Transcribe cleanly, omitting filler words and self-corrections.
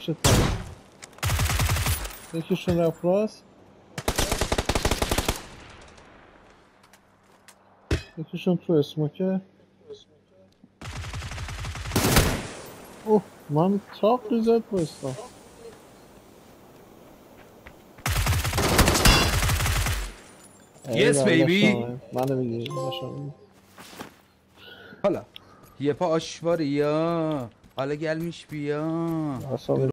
چطور؟ یکیشون رفت راست، یکیشون تو اسموکه. اوه من تاق ریزت بایستم. Yes baby. منو میگی باشم. Hala. Yepa aşvar ya. Hala gelmiş bir ya.